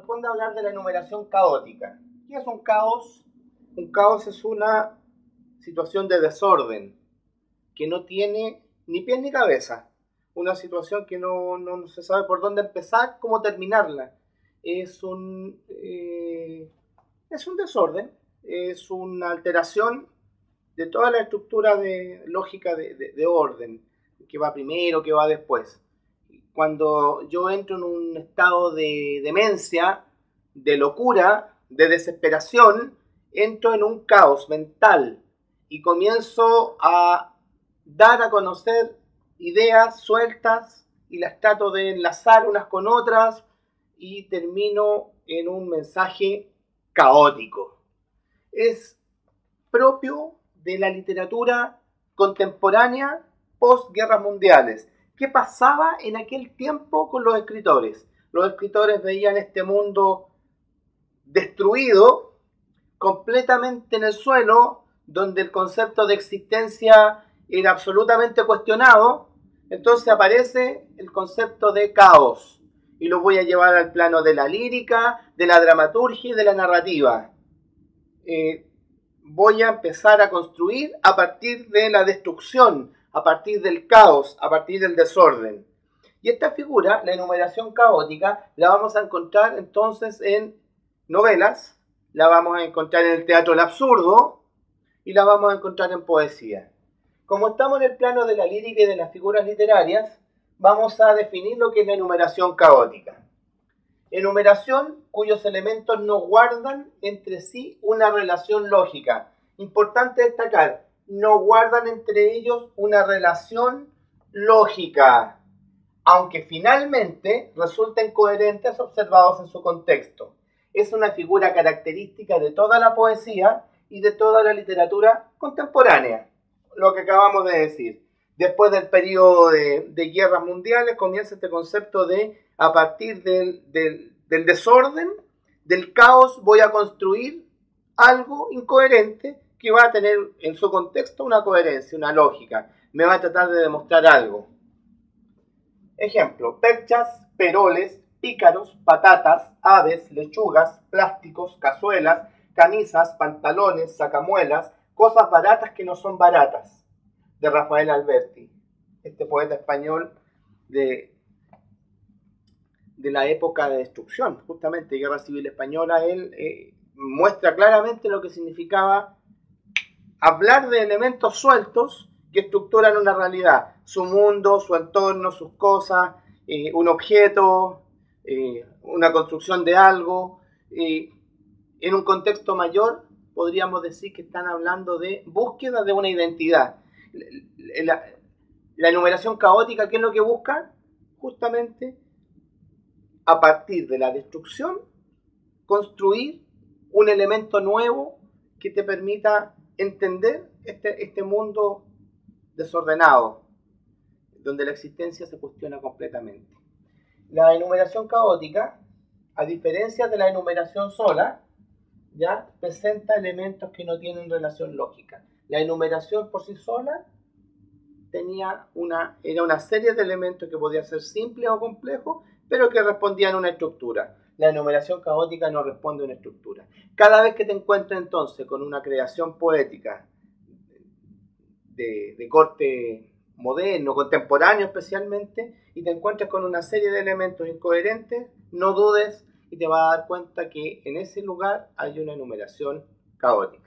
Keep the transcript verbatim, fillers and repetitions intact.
corresponde hablar de la enumeración caótica. ¿Qué es un caos? Un caos es una situación de desorden que no tiene ni pies ni cabeza. Una situación que no, no, no se sabe por dónde empezar, cómo terminarla. Es un, eh, es un desorden, es una alteración de toda la estructura de, lógica de, de, de orden, que va primero, que va después. Cuando yo entro en un estado de demencia, de locura, de desesperación, entro en un caos mental y comienzo a dar a conocer ideas sueltas y las trato de enlazar unas con otras y termino en un mensaje caótico. Es propio de la literatura contemporánea post-guerras mundiales. ¿Qué pasaba en aquel tiempo con los escritores? Los escritores veían este mundo destruido, completamente en el suelo, donde el concepto de existencia era absolutamente cuestionado. Entonces aparece el concepto de caos y lo voy a llevar al plano de la lírica, de la dramaturgia y de la narrativa. Eh, voy a empezar a construir a partir de la destrucción, a partir del caos, a partir del desorden. Y esta figura, la enumeración caótica, la vamos a encontrar entonces en novelas, la vamos a encontrar en el teatro del absurdo y la vamos a encontrar en poesía. Como estamos en el plano de la lírica y de las figuras literarias, vamos a definir lo que es la enumeración caótica. Enumeración cuyos elementos no guardan entre sí una relación lógica. Importante destacar, no guardan entre ellos una relación lógica, aunque finalmente resulten coherentes observados en su contexto. Es una figura característica de toda la poesía y de toda la literatura contemporánea, lo que acabamos de decir. Después del periodo de, de guerras mundiales comienza este concepto de, a partir del, del, del desorden, del caos, voy a construir algo incoherente que va a tener en su contexto una coherencia, una lógica. Me va a tratar de demostrar algo. Ejemplo, perchas, peroles, pícaros, patatas, aves, lechugas, plásticos, cazuelas, camisas, pantalones, sacamuelas, cosas baratas que no son baratas, de Rafael Alberti, este poeta español de, de la época de destrucción, justamente, Guerra Civil Española. Él eh, muestra claramente lo que significaba hablar de elementos sueltos que estructuran una realidad, su mundo, su entorno, sus cosas, eh, un objeto, eh, una construcción de algo. Eh, en un contexto mayor, podríamos decir que están hablando de búsqueda de una identidad. La, la enumeración caótica, ¿qué es lo que busca? Justamente, a partir de la destrucción, construir un elemento nuevo que te permita entender este, este mundo desordenado, donde la existencia se cuestiona completamente. La enumeración caótica, a diferencia de la enumeración sola, ya presenta elementos que no tienen relación lógica. La enumeración por sí sola tenía una, era una serie de elementos que podía ser simple o complejo, pero que respondían a una estructura. La enumeración caótica no responde a una estructura. Cada vez que te encuentras entonces con una creación poética de, de corte moderno, contemporáneo especialmente, y te encuentras con una serie de elementos incoherentes, no dudes y te vas a dar cuenta que en ese lugar hay una enumeración caótica.